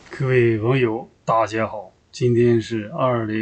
各位网友，大家好，今天是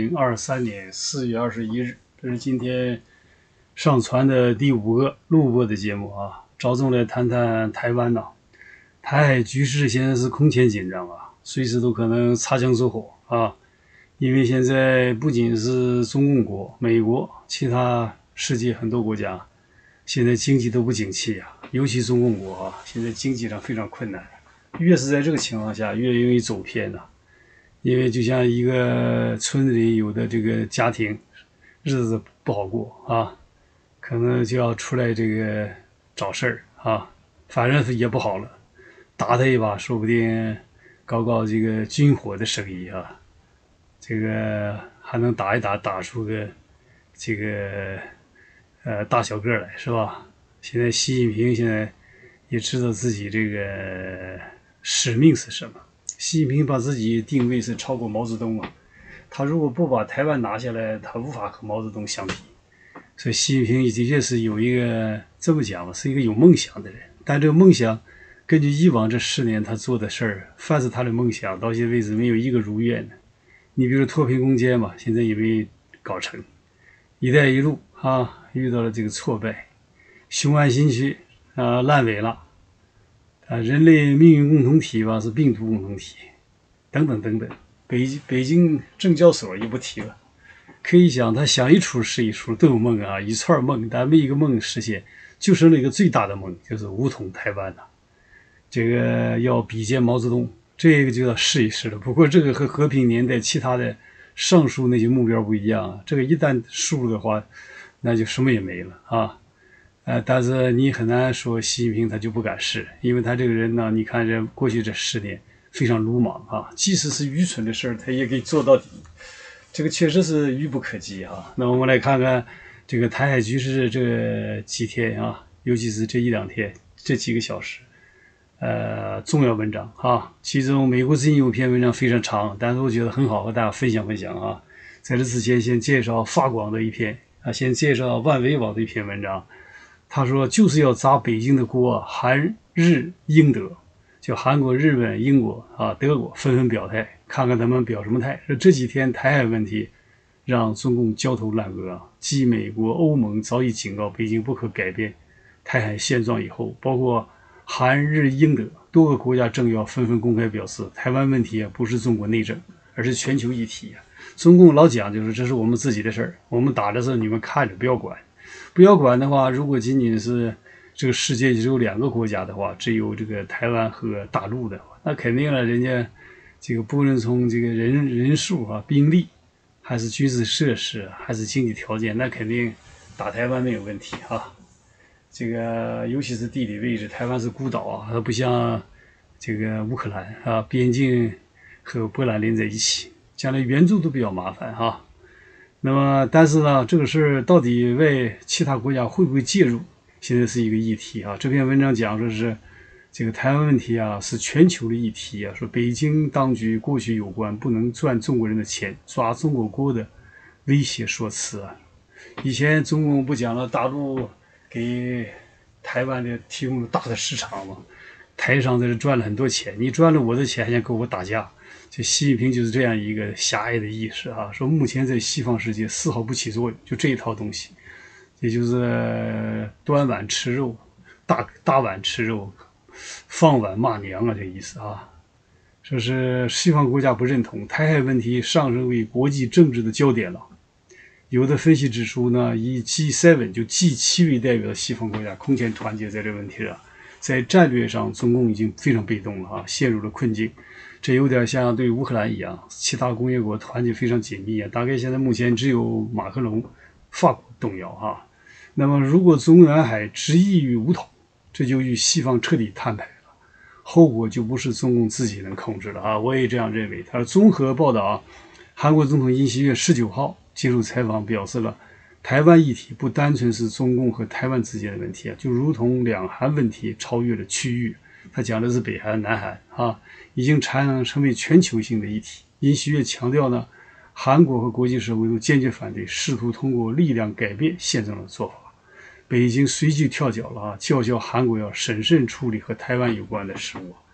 2023年4月21日，这是今天上传的第5个录播的节目啊，着重来谈谈台湾呐。台海局势现在是空前紧张啊，随时都可能擦枪走火啊。因为现在不仅是中共国、美国，其他世界很多国家现在经济都不景气啊，尤其中共国啊，现在经济上非常困难。越是在这个情况下，越容易走偏呐。因为就像一个村子里有的这个家庭，日子不好过啊，可能就要出来这个找事儿啊，反正也不好了，打他一把，说不定搞这个军火的生意啊，这个还能打一打，打出个这个大小个来，是吧？现在习近平现在也知道自己这个使命是什么。习近平把自己定位是超过毛泽东啊，他如果不把台湾拿下来，他无法和毛泽东相比。所以习近平的确是有一个这么讲吧，是一个有梦想的人。但这个梦想，根据以往这10年他做的事儿，凡是他的梦想，到现在为止没有一个如愿的。你比如脱贫攻坚嘛，现在也没搞成；一带一路啊，遇到了这个挫败；雄安新区啊烂尾了。人类命运共同体吧是病毒共同体，等等等等。北京证交所也不提了，可以想他想一出是一出，都有梦啊，一串梦，但没一个梦实现，就剩了一个最大的梦，就是武统台湾呐。这个要比肩毛泽东，这个就要试一试了。不过这个和和平年代其他的上述那些目标不一样啊，这个一旦输了的话，那就什么也没了啊。但是你很难说习近平他就不敢试，因为他这个人呢，你看这过去这10年非常鲁莽啊，即使是愚蠢的事儿，他也给做到底，这个确实是愚不可及啊。那我们来看看这个台海局势这几天啊，尤其是这1-2天这几个小时，重要文章啊，其中美国最近有篇文章非常长，但是我觉得很好，和大家分享分享啊。在这之前，先介绍法广的一篇啊，先介绍万维网的一篇文章。他说就是要砸北京的锅，韩日英德，就韩国、日本、英国啊、德国纷纷表态，看看他们表什么态。这几天台海问题让中共焦头烂额啊，继美国、欧盟早已警告北京不可改变台海现状以后，包括韩日英德多个国家政要纷纷公开表示，台湾问题不是中国内政，而是全球议题。中共老讲就是这是我们自己的事儿，我们打的时候你们看着不要管。不要管的话，如果仅仅是这个世界只有2个国家的话，只有这个台湾和大陆的话，那肯定了，人家这个不论从这个人数啊、兵力，还是军事设施，还是经济条件，那肯定打台湾没有问题啊。这个尤其是地理位置，台湾是孤岛啊，它不像这个乌克兰啊，边境和波兰连在一起，将来援助都比较麻烦啊。那么，但是呢，这个事儿到底为其他国家会不会介入，现在是一个议题啊。这篇文章讲说是这个台湾问题啊，是全球的议题啊。说北京当局过去有关不能赚中国人的钱、抓中国国的威胁说辞啊。以前中共不讲了，大陆给台湾的提供了大的市场嘛，台商在这赚了很多钱，你赚了我的钱还想跟我打架。就习近平就是这样一个狭隘的意识啊，说目前在西方世界丝毫不起作用，就这一套东西，也就是端碗吃肉，大碗吃肉，放碗骂娘啊，这意思啊。说是西方国家不认同台海问题上升为国际政治的焦点了。有的分析指出呢，以 G7 就 G7 为代表的西方国家空前团结在这问题上，在战略上中共已经非常被动了啊，陷入了困境。这有点像对乌克兰一样，其他工业国团结非常紧密啊。大概现在目前只有马克龙、法国动摇啊。那么，如果中远海执意于武统，这就与西方彻底摊牌了，后果就不是中共自己能控制了啊。我也这样认为。他综合报道啊，韩国总统尹锡悦19号接受采访表示了，台湾议题不单纯是中共和台湾之间的问题啊，就如同两韩问题超越了区域。他讲的是北韩、南韩啊，已经成为全球性的议题。尹锡悦强调呢，韩国和国际社会都坚决反对试图通过力量改变现状的做法。北京随即跳脚了啊，叫嚣韩国要审慎处理和台湾有关的事务。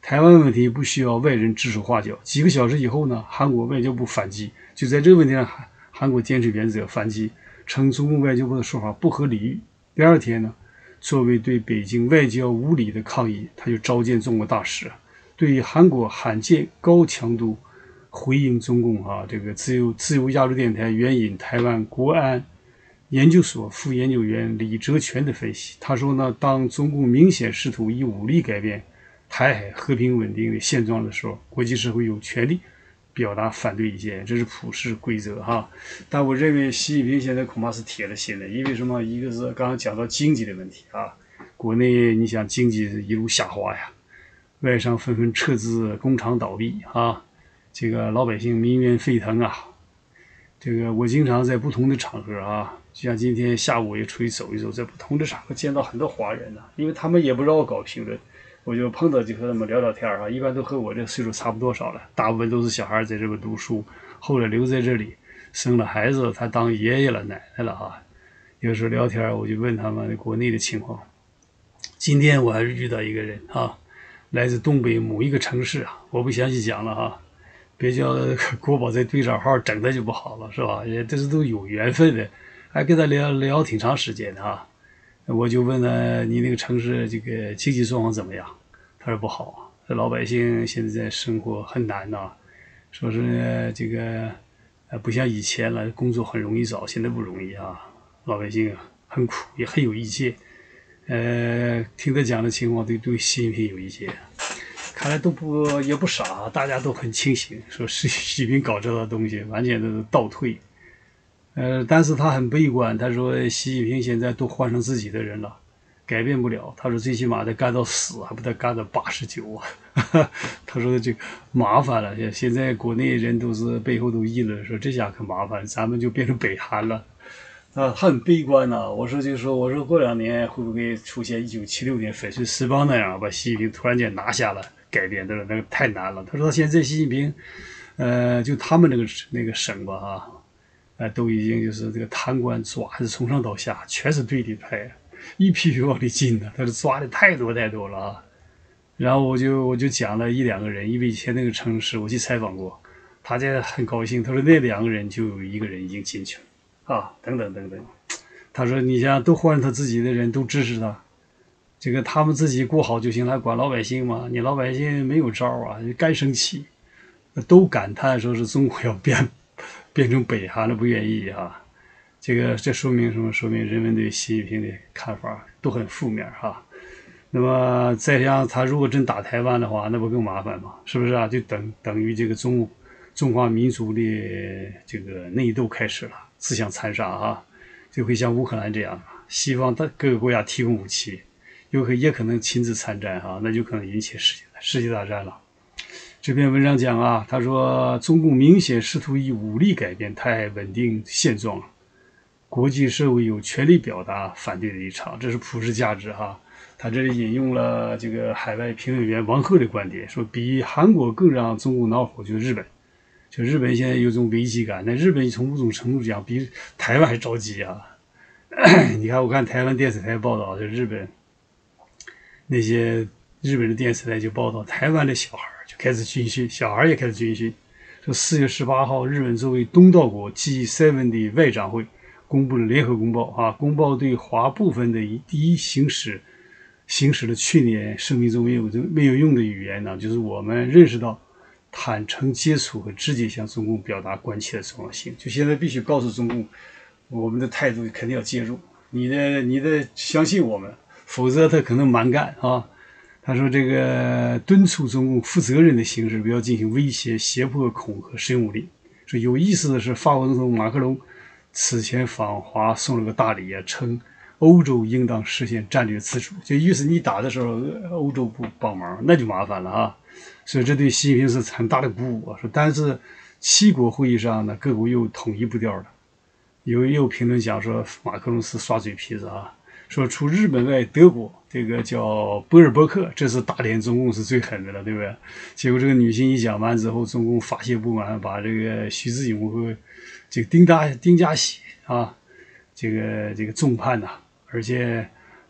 台湾问题不需要外人指手画脚。几个小时以后呢，韩国外交部反击，就在这个问题上，韩国坚持原则反击，称中共外交部的说法不合理喻。第二天呢，作为对北京外交无理的抗议，他就召见中国大使，对韩国罕见高强度回应中共这个自由亚洲电台援引台湾国安研究所副研究员李哲全的分析，他说呢，当中共明显试图以武力改变台海和平稳定的现状的时候，国际社会有权利表达反对意见，这是普世规则但我认为习近平现在恐怕是铁了心的，因为什么？一个是刚刚讲到经济的问题国内你想经济一路下滑呀，外商纷纷撤资，工厂倒闭这个老百姓民怨沸腾这个我经常在不同的场合就像今天下午也出去走一走，在不同的场合见到很多华人因为他们也不让我搞评论，我就碰到就和他们聊聊天一般都和我这个岁数差不多少了，大部分都是小孩在这边读书，后来留在这里，生了孩子，他当爷爷了奶奶了有时候聊天我就问他们国内的情况。今天我还是遇到一个人来自东北某一个城市我不详细讲了别叫国宝在对账号整的就不好了，是吧？也这是都有缘分的，还跟他聊挺长时间的我就问他，你那个城市这个经济状况怎么样？他说不好这老百姓现在生活很难说是这个不像以前了，工作很容易找，现在不容易老百姓很苦，也很有意见。听他讲的情况对习近平有意见，看来也不傻，大家都很清醒，说习近平搞这套东西完全都是倒退。但是他很悲观，他说习近平现在都换成自己的人了，改变不了。他说最起码得干到死，还不得干到89他说这个麻烦了，现在国内人都是背后都议论说这下可麻烦，咱们就变成北韩了。他很悲观我说过2年会不会出现1976年粉碎四邦那样，把习近平突然间拿下了，改变的那个太难了。他说现在习近平，就他们那个省吧都已经就是这个贪官抓是从上到下全是对立派，一批批往里进的，他是抓的太多了然后我就讲了1-2个人，因为以前那个城市我去采访过，他家很高兴，他说那2个人就有1个人已经进去了。等等，他说你像都换他自己的人都支持他，这个他们自己过好就行，还管老百姓吗？你老百姓没有招该生气，都感叹说是中国要变成北韩了，不愿意这说明什么？说明人们对习近平的看法都很负面那么再像他如果真打台湾的话，那不更麻烦吗？是不是就等于这个中华民族的这个内斗开始了，自相残杀就会像乌克兰这样，西方的各个国家提供武器，也可能亲自参战那就可能引起世界大战了。这篇文章讲他说中共明显试图以武力改变台海稳定现状，国际社会有权利表达反对的立场，这是普世价值他这里引用了这个海外评论员王鹤的观点，说比韩国更让中共恼火就是日本。就日本现在有种危机感，那日本从某种程度讲比台湾还着急你看，我看台湾电视台报道，就那些日本的电视台就报道，台湾的小孩就开始军训，小孩也开始军训。说4月18号，日本作为东道国 G7 的外长会公布了联合公报公报对华部分的第一行使了去年声明中没有用的语言就是我们认识到坦诚接触和直接向中共表达关切的重要性。就现在必须告诉中共，我们的态度肯定要介入，你的相信我们，否则他可能蛮干他说这个敦促中共负责任的形式，不要进行威胁、胁迫、恐吓、使用武力。说有意思的是，法国总统马克龙此前访华送了个大礼称欧洲应当实现战略自主，就意思你打的时候欧洲不帮忙，那就麻烦了所以这对习近平是很大的鼓舞说，但是7国会议上呢，各国又统一步调了。有评论讲说，马克龙是耍嘴皮子说除日本外，德国这个叫波尔伯克，这是打脸中共是最狠的了，对不对？结果这个女性一讲完之后，中共发泄不满，把这个徐志勇和这个丁家喜这个重判而且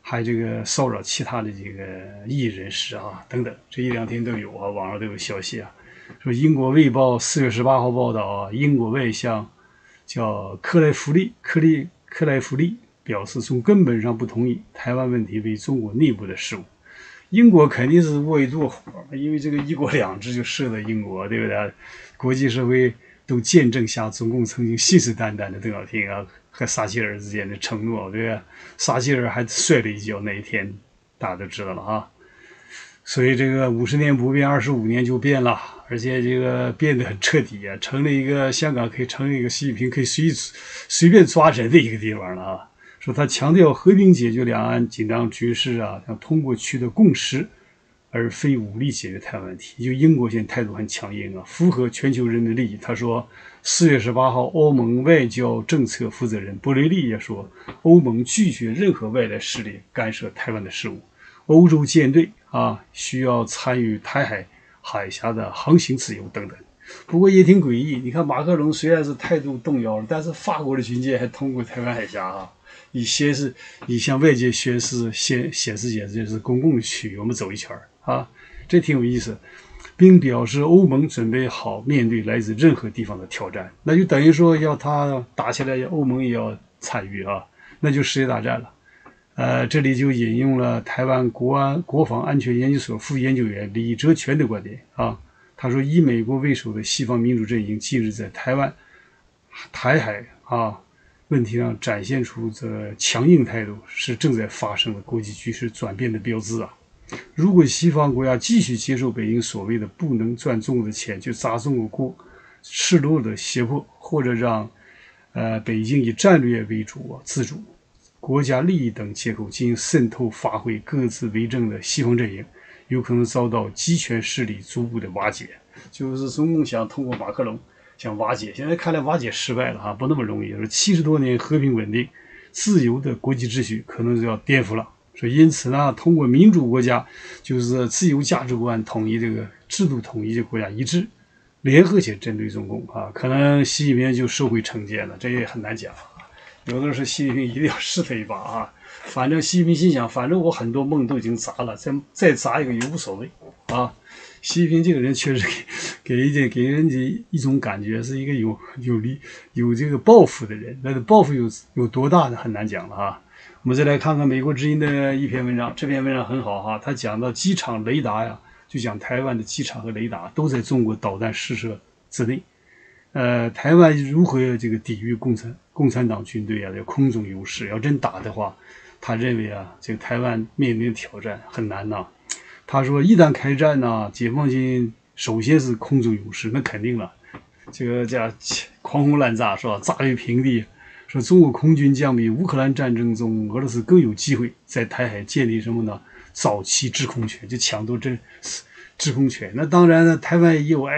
还这个骚扰其他的这个异议人士啊等等，这一两天都有啊，网上都有消息啊。说英国卫报4月18号报道啊，英国外相叫克莱弗利表示，从根本上不同意台湾问题为中国内部的事务。英国肯定是窝一肚火，因为这个一国两制就设在英国，对不对？国际社会都见证下中共曾经信誓旦旦的邓小平啊和撒切尔之间的承诺，对吧？撒切尔还摔了一跤，那一天大家都知道了啊。所以这个50年不变，25年就变了，而且这个变得很彻底啊，成了一个香港可以成为一个习近平可以随便抓人的一个地方了啊。说他强调和平解决两岸紧张局势啊，要通过取得共识，而非武力解决台湾问题。就英国现在态度很强硬啊，符合全球人民的利益。他说，4月18号，欧盟外交政策负责人博雷利也说，欧盟拒绝任何外来势力干涉台湾的事务。欧洲舰队啊，需要参与台海海峡的航行自由等等。不过也挺诡异，你看马克龙虽然是态度动摇了，但是法国的军舰还通过台湾海峡啊，以向外界显示这是公共的区域，我们走一圈啊，这挺有意思。并表示欧盟准备好面对来自任何地方的挑战，那就等于说要他打起来，欧盟也要参与啊，那就世界大战了。这里就引用了台湾国防安全研究所副研究员李哲全的观点啊，他说，以美国为首的西方民主阵营近日在台海问题上展现出这强硬态度，是正在发生的国际局势转变的标志啊。如果西方国家继续接受北京所谓的不能赚中国的钱就砸中国锅，赤裸裸的胁迫，或者让北京以战略为主自主国家利益等借口进行渗透发挥各自为政的西方阵营，有可能遭到集权势力逐步的瓦解。就是中共想通过马克龙想瓦解，现在看来瓦解失败了啊，不那么容易。就是70多年和平稳定自由的国际秩序可能就要颠覆了。说因此呢，通过民主国家就是自由价值观统一，这个制度统一的国家一致联合起来针对中共啊，可能习近平就收回成见了，这也很难讲。有的是习近平一定要试他一把啊，反正习近平心想，反正我很多梦都已经砸了，再砸一个也无所谓啊。习近平这个人确实给人家一种感觉是一个有这个抱负的人，但是抱负有多大呢？很难讲了啊。我们再来看看美国之音的一篇文章，这篇文章很好哈，他讲到机场雷达呀，就讲台湾的机场和雷达都在中国导弹试射之内。台湾如何这个抵御共产党军队啊的空中优势？要真打的话，他认为啊，这个台湾面临的挑战很难呐。他说，一旦开战呢，解放军首先是空中优势，那肯定了，这个叫狂轰滥炸是吧？炸为平地。说中国空军将比乌克兰战争中俄罗斯更有机会在台海建立什么呢？早期制空权，就抢夺这制空权。那当然呢，台湾也有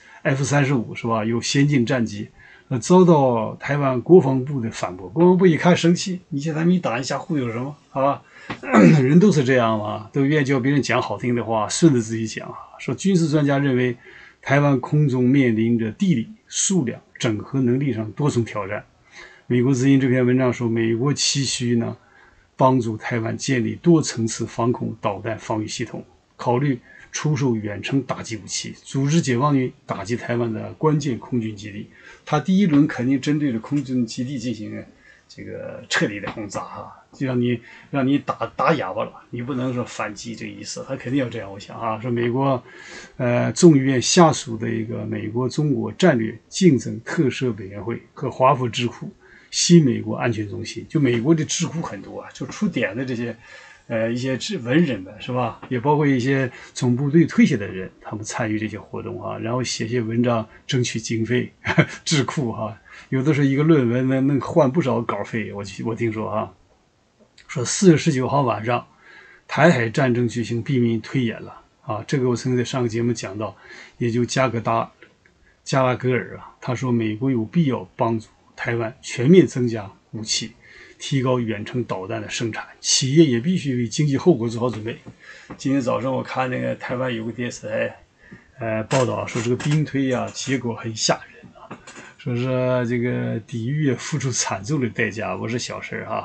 F-35是吧？有先进战机，遭到台湾国防部的反驳。国防部一看生气，你现在没打一下忽悠什么？好吧，人都是这样嘛，都愿意叫别人讲好听的话，顺着自己讲。说军事专家认为，台湾空中面临着地理、数量、整合能力上多重挑战。美国之音这篇文章说，美国期许呢，帮助台湾建立多层次防空导弹防御系统，考虑出售远程打击武器，组织解放军打击台湾的关键空军基地。他第一轮肯定针对着空军基地进行这个彻底的轰炸就让你打哑巴了，你不能说反击这个意思，他肯定要这样。我想说美国众议院下属的一个美国中国战略竞争特设委员会和华府智库新美国安全中心，就美国的智库很多就出点的这些一些文人们是吧，也包括一些从部队退下的人，他们参与这些活动然后写些文章争取经费智库有的是一个论文能换不少稿费。我听说说4月19号晚上台海战争举行，避免推演了这个我曾经在上个节目讲到，也就加拉格尔他说美国有必要帮助台湾全面增加武器，提高远程导弹的生产，企业也必须为经济后果做好准备。今天早上我看那个台湾有个电视台报道说这个兵推结果很吓人说是这个抵御付出惨重的代价，不是小事说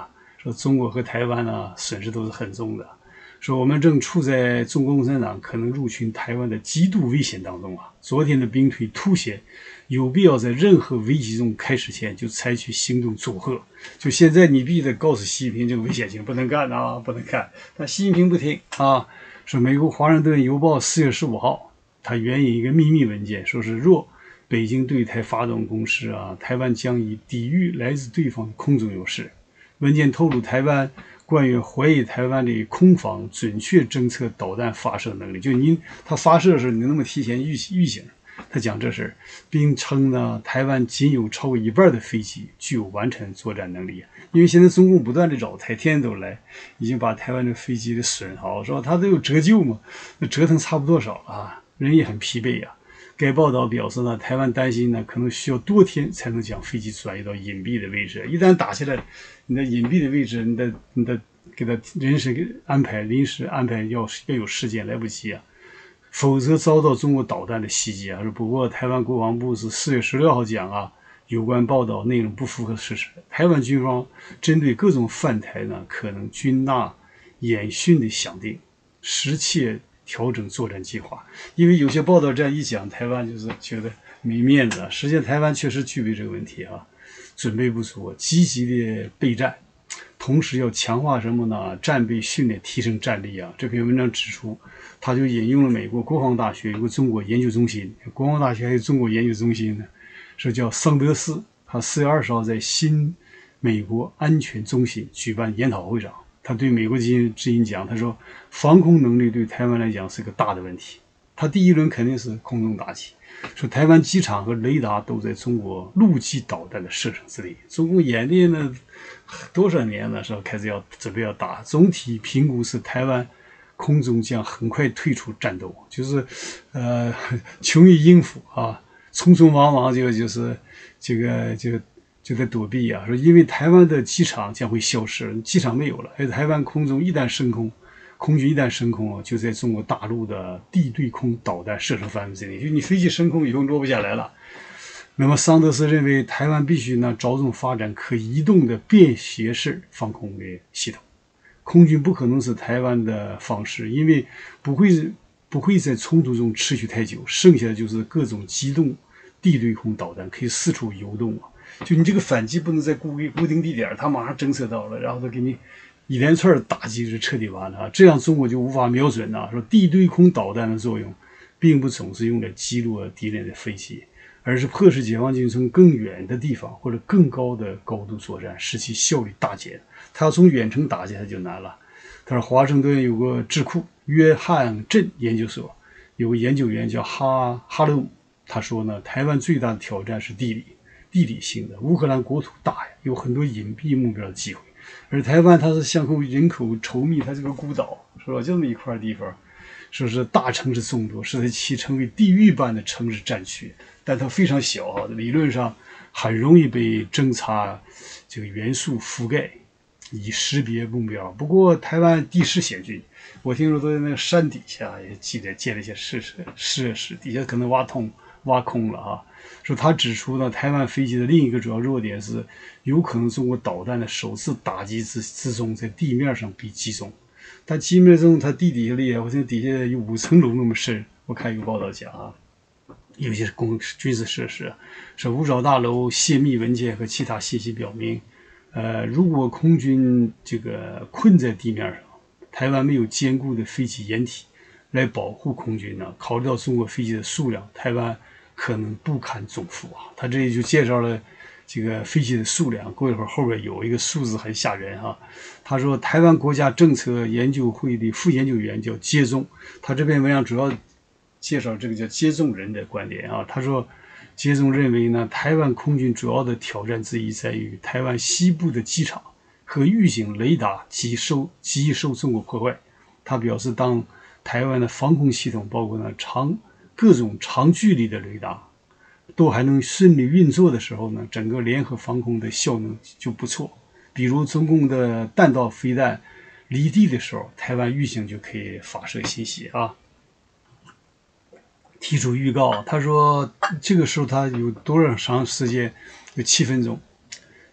说中国和台湾呢损失都是很重的，说我们正处在中国共产党可能入侵台湾的极度危险当中啊！昨天的兵推凸显，有必要在任何危机中开始前就采取行动阻吓。就现在你必须得告诉习近平这个危险性不能干啊，不能干。但习近平不听啊，说美国华盛顿邮报4月15号，他援引一个秘密文件，说是若北京对台发动攻势啊，台湾将以抵御来自对方的空中优势。文件透露，台湾官员怀疑台湾的空防准确侦测导弹发射能力，就他发射的时候，你那么提前预警。他讲这事，并称呢，台湾仅有超过一半的飞机具有完成作战能力。因为现在中共不断的扰台，天天都来，已经把台湾的飞机的损耗，是吧？他都有折旧嘛，那折腾差不多少啊，人也很疲惫呀。该报道表示呢，台湾担心呢，可能需要多天才能将飞机转移到隐蔽的位置。一旦打起来，你的隐蔽的位置，你的给他人事安排，临时安排要有时间，来不及啊，否则遭到中国导弹的袭击啊。不过台湾国防部是4月16号讲啊，有关报道内容不符合事实。台湾军方针对各种犯台呢，可能军纳演训的想定，实切调整作战计划。因为有些报道这样一讲，台湾就是觉得没面子。实际上台湾确实具备这个问题啊，准备不足，积极的备战，同时要强化什么呢？战备训练，提升战力啊。这篇文章指出，他就引用了美国国防大学有个中国研究中心，国防大学还有中国研究中心呢，是叫桑德斯。他4月20号在新美国安全中心举办研讨会上，他对美国之音讲，他说防空能力对台湾来讲是个大的问题。他第一轮肯定是空中打击，说台湾机场和雷达都在中国陆基导弹的射程之内。中共演练了多少年了，是吧？开始准备要打。总体评估是台湾空中将很快退出战斗，就是穷于应付啊，匆匆忙忙就是就在躲避啊，说因为台湾的机场将会消失，机场没有了，而台湾空中一旦升空，空军一旦升空，就在中国大陆的地对空导弹射程范围之内，就你飞机升空以后落不下来了。那么桑德斯认为，台湾必须呢着重发展可移动的便携式防空的系统，空军不可能是台湾的方式，因为不会在冲突中持续太久，剩下的就是各种机动地对空导弹可以四处游动啊。就你这个反击不能在固定地点，他马上侦测到了，然后他给你一连串打击，就彻底完了啊！这样中国就无法瞄准啊。说地对空导弹的作用，并不总是用来击落敌人的飞机，而是迫使解放军从更远的地方或者更高的高度作战，使其效率大减。他要从远程打击，他就难了。他说，华盛顿有个智库约翰镇研究所有个研究员叫哈勒姆，他说呢，台湾最大的挑战是地理性的。乌克兰国土大呀，有很多隐蔽目标的机会，而台湾它是向后人口稠密，它是个孤岛，是吧？就这么一块地方，说是大城市众多，使得其成为地狱般的城市战区，但它非常小啊，理论上很容易被侦察这个元素覆盖，以识别目标。不过台湾地势险峻，我听说都在那个山底下也建了一些设施，底下可能挖空了啊。说他指出呢，台湾飞机的另一个主要弱点是，有可能中国导弹的首次打击之中在地面上被击中。但地面中它地底下厉害，我听底下有5层楼那么深。我看有报道讲啊，有些军事设施，说五角大楼泄密文件和其他信息表明，如果空军这个困在地面上，台湾没有坚固的飞机掩体来保护空军呢，考虑到中国飞机的数量，台湾可能不堪重负啊。他这里就介绍了这个飞机的数量，过一会儿后边有一个数字很吓人哈。他说，台湾国家政策研究会的副研究员叫接中，他这篇文章主要介绍这个叫接中人的观点啊。他说，接中认为呢，台湾空军主要的挑战之一在于台湾西部的机场和预警雷达极受中国破坏。他表示，当台湾的防空系统包括呢各种长距离的雷达都还能顺利运作的时候呢，整个联合防空的效能就不错。比如中共的弹道飞弹离地的时候，台湾预警就可以发射信息啊，提出预告。他说这个时候他有多长时间？有7分钟。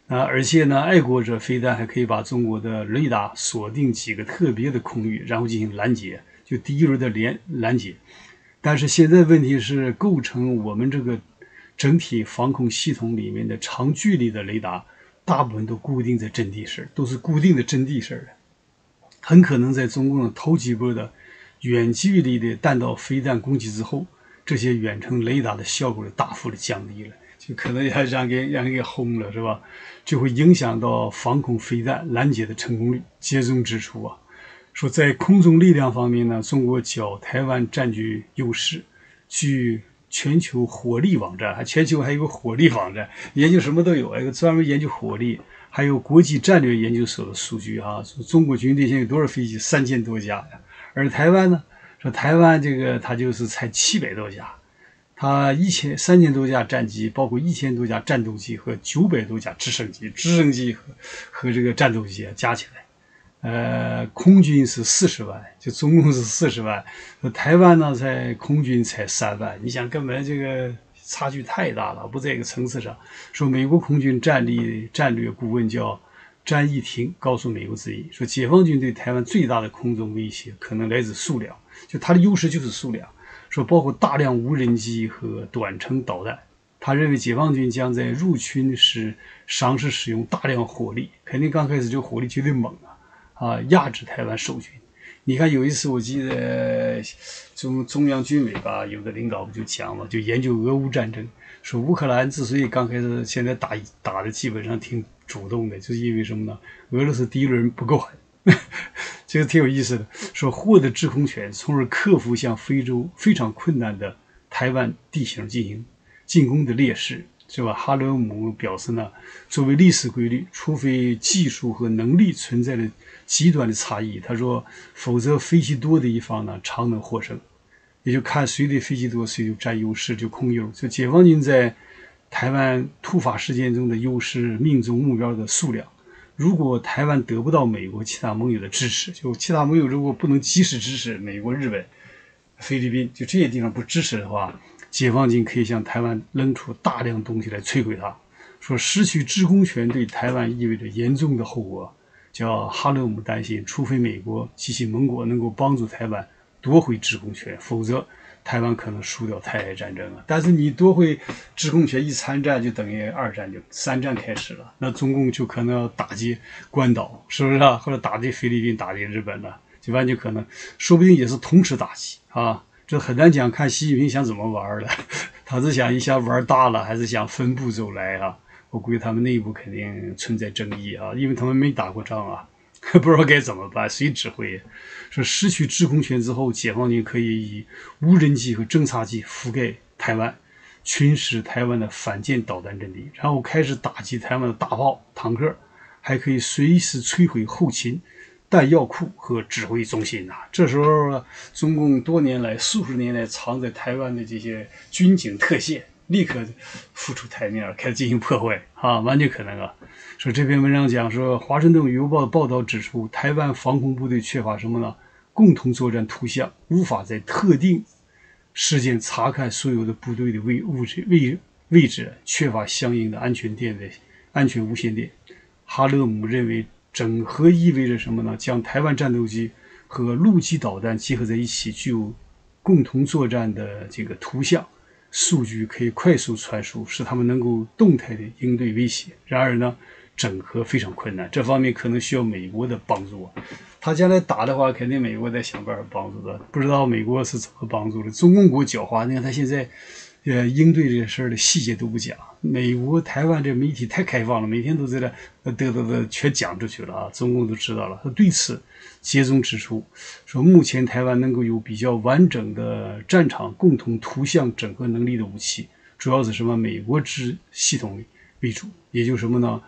而且呢，爱国者飞弹还可以把中国的雷达锁定几个特别的空域，然后进行拦截，就第一轮的拦截。但是现在问题是，构成我们这个整体防空系统里面的长距离的雷达，大部分都固定在阵地上，都是固定的阵地上的，很可能在中共的头几波的远距离的弹道飞弹攻击之后，这些远程雷达的效果大幅的降低了。就可能要让人给轰了，是吧？就会影响到防空飞弹拦截的成功率。节中指出啊，说在空中力量方面呢，中国较台湾占据优势。据全球火力网站，全球还有个火力网站，研究什么都有，一个专门研究火力，还有国际战略研究所的数据啊，说中国军队现在有多少飞机？3000多架呀。而台湾呢，说台湾这个它就是才700多架。它3000多架战机，包括1000多架战斗机和900多架直升机，和这个战斗机加起来，空军是40万，就总共是40万。台湾呢，空军才3万，你想根本这个差距太大了，不在一个层次上。说美国空军战略顾问叫詹义庭告诉美国之音，说解放军对台湾最大的空中威胁可能来自数量，就它的优势就是数量。说包括大量无人机和短程导弹，他认为解放军将在入侵时尝试使用大量火力，肯定刚开始这个火力绝对猛压制台湾守军。你看有一次我记得中央军委吧，有的领导就讲嘛，就研究俄乌战争，说乌克兰之所以刚开始现在打的基本上挺主动的，就是因为什么呢？俄罗斯第一轮不够狠。这个挺有意思的，说获得制空权，从而克服向非洲非常困难的台湾地形进行进攻的劣势，是吧？哈勒姆表示呢，作为历史规律，除非技术和能力存在了极端的差异，他说，否则飞机多的一方呢常能获胜，也就看谁的飞机多，谁就占优势，就空优。就解放军在台湾突发事件中的优势，命中目标的数量。如果台湾得不到美国其他盟友的支持，就其他盟友如果不能及时支持美国、日本、菲律宾，就这些地方不支持的话，解放军可以向台湾扔出大量东西来摧毁它。说失去制空权对台湾意味着严重的后果，叫哈勒姆担心，除非美国及其盟国能够帮助台湾夺回制空权，否则台湾可能输掉台海战争了。但是你夺回制空权一参战，就等于2战就3战开始了，那中共就可能要打击关岛，是不是啊？或者打击菲律宾、打击日本了，就完全可能，说不定也是同时打击啊。这很难讲，看习近平想怎么玩了，他是想一下玩大了，还是想分步走来啊？我估计他们内部肯定存在争议啊，因为他们没打过仗啊。不知道该怎么办，谁指挥？说失去制空权之后，解放军可以以无人机和侦察机覆盖台湾，侵蚀台湾的反舰导弹阵地，然后开始打击台湾的大炮、坦克，还可以随时摧毁后勤、弹药库和指挥中心呐。这时候，中共多年来、数十年来藏在台湾的这些军警特线，立刻浮出台面，开始进行破坏啊，完全可能啊。说这篇文章讲说，《华盛顿邮报》的报道指出，台湾防空部队缺乏什么呢？共同作战图像，无法在特定时间查看所有的部队的位置，缺乏相应的安全无线电。哈勒姆认为，整合意味着什么呢？将台湾战斗机和陆基导弹结合在一起，具有共同作战的这个图像。数据可以快速传输，使他们能够动态的应对威胁。然而呢，整合非常困难，这方面可能需要美国的帮助。他将来打的话，肯定美国在想办法帮助的，不知道美国是怎么帮助的。中共国狡猾，你看他现在应对这事儿的细节都不讲。美国、台湾这媒体太开放了，每天都在这全讲出去了啊，中共都知道了。他对此节中指出，说目前台湾能够有比较完整的战场共同图像整合能力的武器，主要是什么？美国制系统为主，也就是什么呢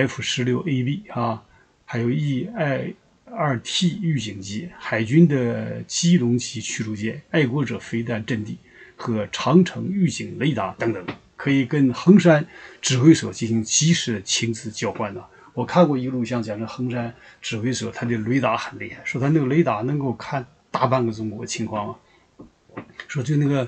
？F-16AB 啊，还有 E-2T 预警机，海军的基隆级驱逐舰、爱国者飞弹阵地和长城预警雷达等等，可以跟衡山指挥所进行及时的情资交换的。我看过一个录像，讲的衡山指挥所，他的雷达很厉害，说他那个雷达能够看大半个中国情况啊。说就那个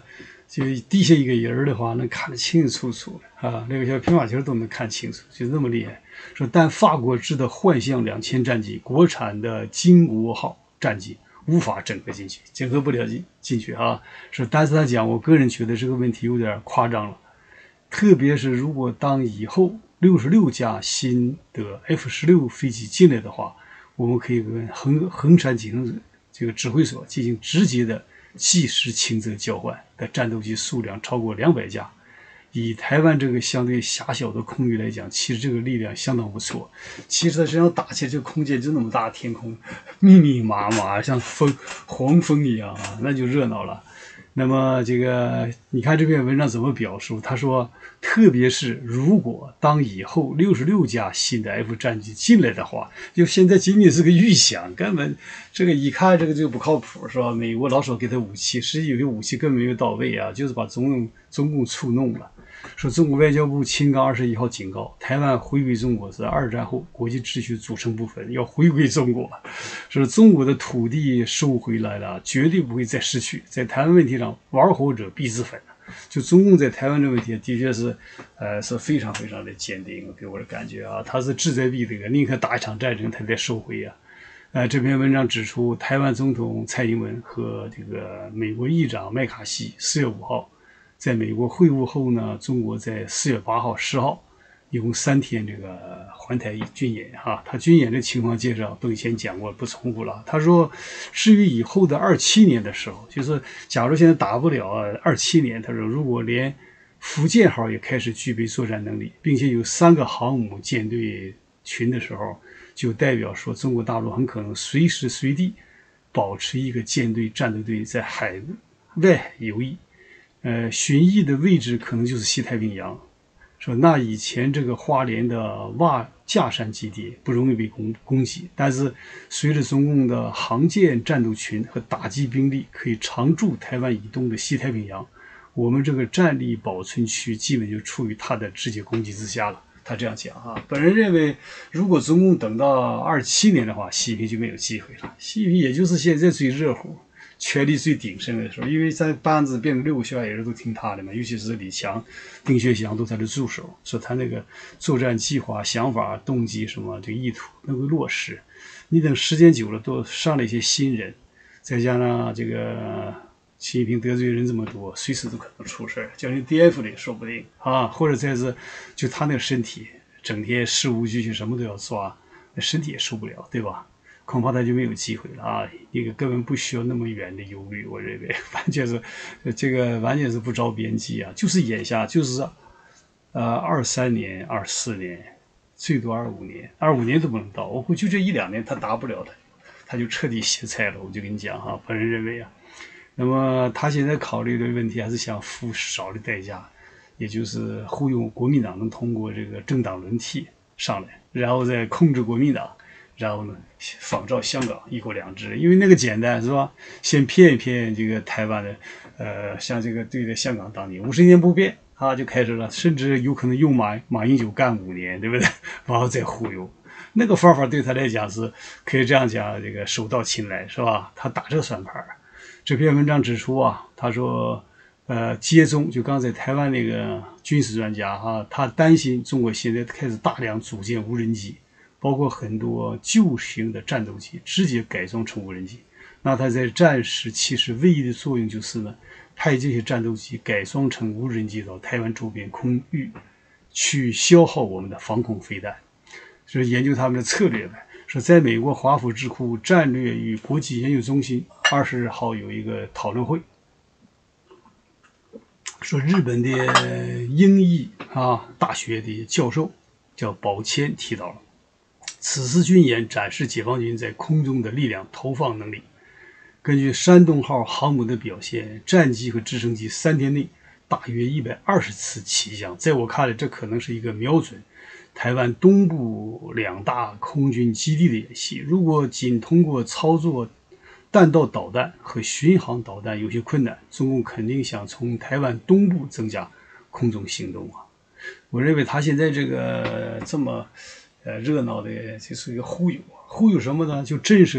就地下一个人的话，能看得清清楚楚啊，那个小乒乓球都能看清楚，就那么厉害。说，但法国制的幻象2000战机，国产的金国号战机无法整合进去，整合不了进去啊。说，但是他讲，我个人觉得这个问题有点夸张了，特别是如果当以后66架新的 F-16飞机进来的话，我们可以跟衡山进行这个指挥所进行直接的即时轻责交换的战斗机数量超过200架。以台湾这个相对狭小的空域来讲，其实这个力量相当不错。其实它实际上打起来，这个空间就那么大，天空密密麻麻，像黄蜂一样啊，那就热闹了。那么这个，你看这篇文章怎么表述？他说，特别是如果当以后66架新的 F 战机进来的话，就现在仅仅是个预想，根本这个一看这个就不靠谱，是吧？美国老说给他武器，实际有些武器根本没有到位啊，就是把中共触弄了。说中国外交部秦刚21号警告，台湾回归中国是二战后国际秩序组成部分，要回归中国。说中国的土地收回来了，绝对不会再失去。在台湾问题上，玩火者必自焚。就中共在台湾这问题，的确是，是非常非常的坚定，给我的感觉啊，他是志在必得，宁可打一场战争，他再收回啊。这篇文章指出，台湾总统蔡英文和这个美国议长麦卡锡4月5号。在美国会晤后呢，中国在4月8号、10号，一共3天这个环台军演哈。他军演的情况介绍都以前讲过，不重复了。他说，至于以后的27年的时候，就是假如现在打不了27年，他说如果连福建号也开始具备作战能力，并且有3个航母舰队群的时候，就代表说中国大陆很可能随时随地保持一个舰队战斗队在海外游弋。巡弋的位置可能就是西太平洋，说那以前这个花莲的瓦架山基地不容易被攻击，但是随着中共的航舰战斗群和打击兵力可以常驻台湾以东的西太平洋，我们这个战力保存区基本就处于它的直接攻击之下了。他这样讲啊，本人认为，如果中共等到27年的话，习近平就没有机会了。习近平也就是现在最热乎。权力最鼎盛的时候，因为在班子变成6个小矮人都听他的嘛，尤其是李强、丁薛祥都他的助手，说他那个作战计划、想法、动机什么这个意图能够落实。你等时间久了，都上了一些新人，再加上这个习近平得罪人这么多，随时都可能出事，叫人颠覆了也说不定啊。或者再是就他那个身体，整天事无巨细，什么都要抓，那身体也受不了，对吧？恐怕他就没有机会了啊！一个根本不需要那么远的忧虑，我认为完全是这个完全是不着边际啊！就是眼下就是23年、24年，最多25年都不能到。我估计就这1-2年他达不了的，他就彻底歇菜了。我就跟你讲哈，本人认为啊，那么他现在考虑的问题还是想付少的代价，也就是忽悠国民党能通过这个政党轮替上来，然后再控制国民党。然后呢，仿照香港1国2制，因为那个简单是吧？先骗一骗这个台湾的，像这个对待香港当年50年不变啊，就开始了，甚至有可能用马英九干5年，对不对？然后再忽悠，那个方法对他来讲是可以这样讲，这个手到擒来是吧？他打这算盘。这篇文章指出啊，他说，接中就刚才台湾那个军事专家哈，他担心中国现在开始大量组建无人机。包括很多旧型的战斗机直接改装成无人机，那它在战时其实唯一的作用就是呢，派这些战斗机改装成无人机到台湾周边空域，去消耗我们的防空飞弹，就是研究他们的策略呗。说在美国华府智库战略与国际研究中心20号有一个讨论会，说日本的英译大学的教授叫宝谦提到了。此次军演展示解放军在空中的力量投放能力。根据山东号航母的表现，战机和直升机3天内大约120次起降。在我看来，这可能是一个瞄准台湾东部2大空军基地的演习。如果仅通过操作弹道导弹和巡航导弹有些困难，中共肯定想从台湾东部增加空中行动啊。我认为他现在这个这么热闹的，这是一个忽悠什么呢？就震慑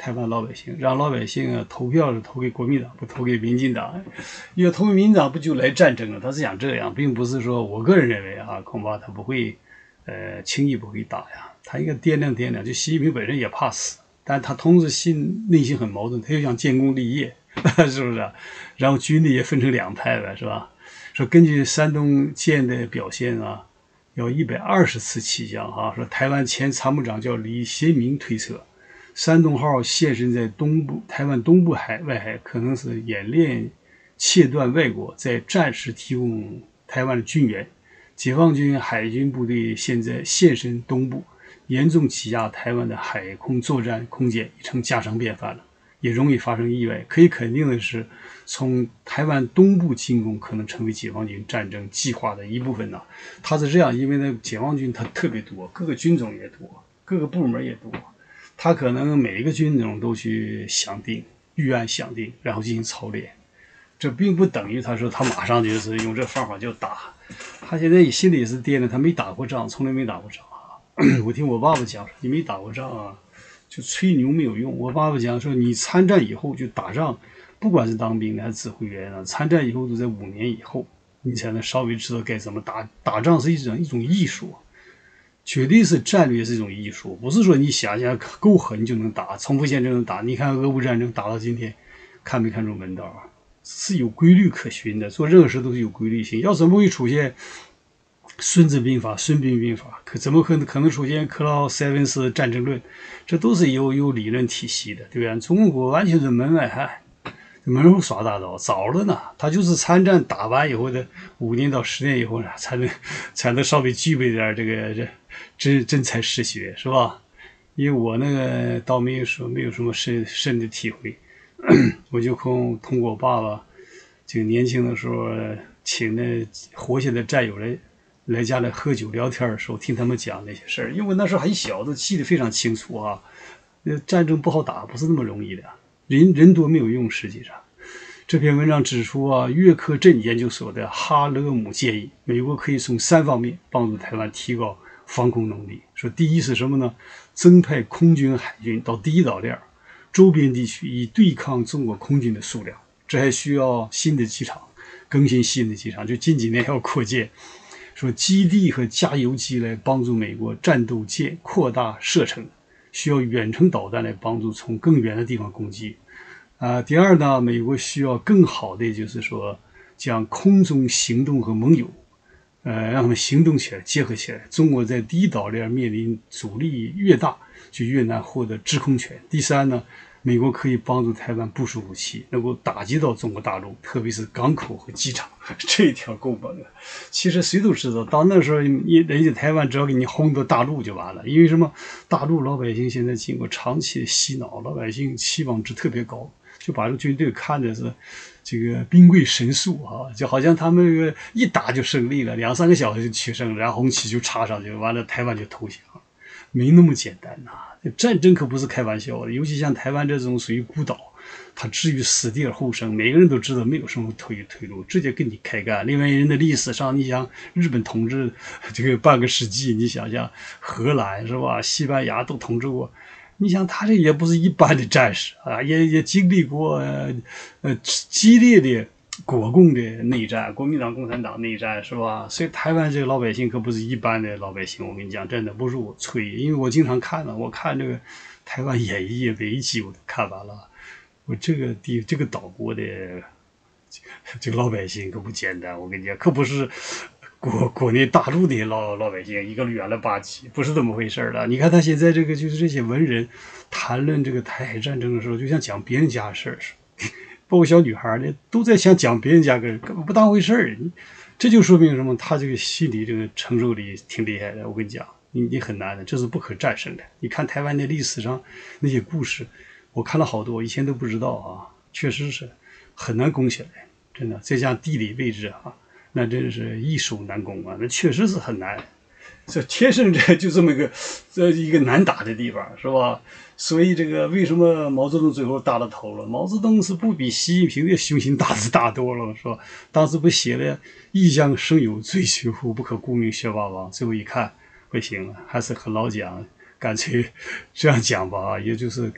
台湾老百姓，让老百姓啊投票是投给国民党，不投给民进党。因为投给民进党不就来战争了？他是想这样，并不是说我个人认为啊，恐怕他不会，轻易不会打呀。他应该掂量掂量。就习近平本身也怕死，但他同时内心很矛盾，他又想建功立业，是不是啊？然后军力也分成两派呗，是吧？说根据山东舰的表现啊，要120次起降啊。说台湾前参谋长叫李先明推测，山东号现身在台湾东部外海，可能是演练切断外国在战时提供台湾的军援。解放军海军部队现在现身东部，严重挤压台湾的海空作战空间，已成家常便饭了，也容易发生意外。可以肯定的是，从台湾东部进攻可能成为解放军战争计划的一部分呢。他是这样，因为呢，解放军它特别多，各个军种也多，各个部门也多，他可能每一个军种都去详定、预案详定，然后进行操练。这并不等于他说他马上就是用这方法就打。他现在心里也是掂量，他没打过仗，从来没打过仗啊。我听我爸爸讲说，你没打过仗啊，就吹牛没有用。我爸爸讲说，你参战以后就打仗，不管是当兵的还是指挥员啊，参战以后都在5年以后，你才能稍微知道该怎么打。打仗是一种艺术，绝对是战略是一种艺术，不是说你想想够狠就能打，重复线就能打。你看俄乌战争打到今天，看没看出门道啊？是有规律可循的，做任何事都是有规律性。要怎么会出现孙子兵法、孙膑兵法？怎么可能出现克劳塞文斯战争论？这都是有理论体系的，对吧？中国完全是门外汉，门后耍大刀，早了呢。他就是参战打完以后的5年到10年以后呢，才能稍微具备点这个真才实学，是吧？因为我那个倒没有什么深的体会。我就通过我爸爸这个年轻的时候请那活下的战友来家里喝酒聊天的时候，听他们讲那些事儿。因为我那时候还小，都记得非常清楚啊。战争不好打，不是那么容易的，人多没有用。实际上，这篇文章指出啊，约克镇研究所的哈勒姆建议，美国可以从3方面帮助台湾提高防空能力。说第一是什么呢？增派空军、海军到第一岛链周边地区，以对抗中国空军的数量。这还需要新的机场，更新新的机场，就近几年要扩建。说基地和加油机来帮助美国战斗舰扩大射程，需要远程导弹来帮助从更远的地方攻击。第二呢，美国需要更好的，就是说将空中行动和盟友，让他们行动起来，结合起来。中国在第一岛链面临阻力越大，就越难获得制空权。第三呢，美国可以帮助台湾部署武器，能够打击到中国大陆，特别是港口和机场。这一条够猛的。其实谁都知道，到那时候人家台湾只要给你轰到大陆就完了。因为什么？大陆老百姓现在经过长期的洗脑，老百姓期望值特别高，就把这个军队看的是这个兵贵神速啊，就好像他们一打就胜利了，2-3个小时就取胜了，然后红旗就插上去，完了台湾就投降。没那么简单呐、战争可不是开玩笑的，尤其像台湾这种属于孤岛，它至于死地而后生，每个人都知道没有什么退路，直接跟你开干。另外人的历史上，你想日本统治这个半个世纪，你想想荷兰是吧，西班牙都统治过，你想他这也不是一般的战士啊，也经历过激烈的国共的内战，国民党共产党内战，是吧？所以台湾这个老百姓可不是一般的老百姓，我跟你讲，真的不是我吹，因为我经常看了，我看这个台湾演义每一集我都看完了。我这个岛国的这个老百姓可不简单，我跟你讲，可不是国内大陆的老百姓一个圆了吧唧，不是这么回事了。你看他现在这个就是这些文人谈论这个台海战争的时候，就像讲别人家的事儿似的。包括小女孩呢，都在想讲别人家个人，根本不当回事儿。这就说明什么？他这个心理这个承受力挺厉害的。我跟你讲，你很难的，这是不可战胜的。你看台湾的历史上那些故事，我看了好多，以前都不知道啊，确实是很难攻起来，真的。再加上地理位置啊，那真是易守难攻啊，那确实是很难。这天生就这么一个难打的地方，是吧？所以这个为什么毛泽东最后大了头了？毛泽东是不比习近平的雄心大志大多了，是吧？当时不写了“一将生有最学乎，不可顾名学霸王”。最后一看不行了，还是和老蒋干脆这样讲吧，也就是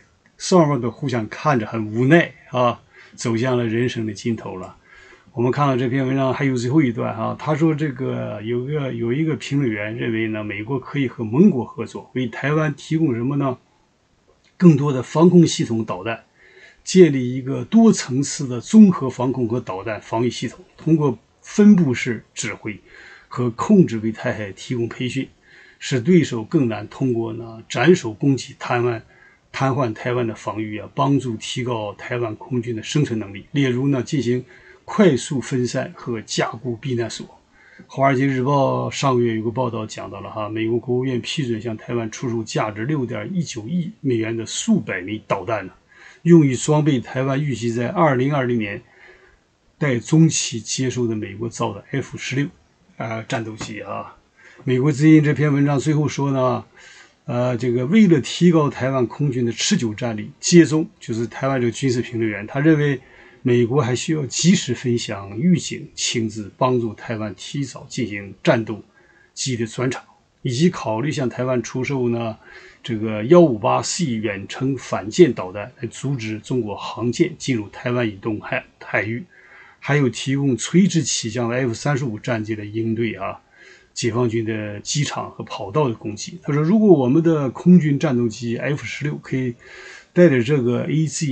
双方都互相看着很无奈啊，走向了人生的尽头了。我们看到这篇文章还有最后一段啊，他说这个有一个评论员认为呢，美国可以和盟国合作，为台湾提供什么呢？更多的防空系统导弹，建立一个多层次的综合防空和导弹防御系统，通过分布式指挥和控制为台海提供培训，使对手更难通过呢斩首攻击瘫痪台湾的防御啊，帮助提高台湾空军的生存能力。例如呢，进行快速分散和加固避难所。华尔街日报上个月有个报道讲到了哈，美国国务院批准向台湾出售价值6.19亿美元的数百枚导弹呢，用于装备台湾预计在2020年待中期接收的美国造的 F-16战斗机啊。美国之音这篇文章最后说呢，这个为了提高台湾空军的持久战力，接中就是台湾这个军事评论员，他认为美国还需要及时分享预警情资，帮助台湾提早进行战斗机的转场，以及考虑向台湾出售呢这个158C 远程反舰导弹，来阻止中国航舰进入台湾以东海域，还有提供垂直起降的 F-35战机来应对解放军的机场和跑道的攻击。他说，如果我们的空军战斗机 F-16可以带着这个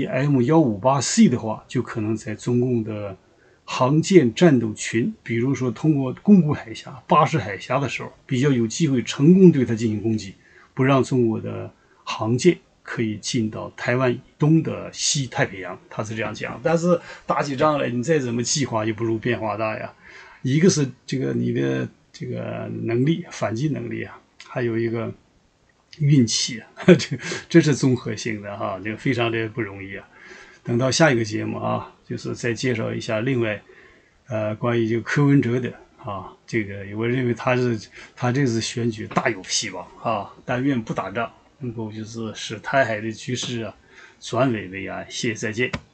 AGM-158C 的话，就可能在中共的航舰战斗群，比如说通过宫古海峡、巴士海峡的时候，比较有机会成功对它进行攻击，不让中国的航舰可以进到台湾以东的西太平洋。他是这样讲。但是打起仗来，你再怎么计划也不如变化大呀。一个是这个你的这个能力，反击能力啊，还有一个运气啊，这是综合性的哈，这个非常的不容易啊。等到下一个节目啊，就是再介绍一下另外关于这个柯文哲的这个我认为他这次选举大有希望但愿不打仗，能够就是使台海的局势转危为安。谢谢，再见。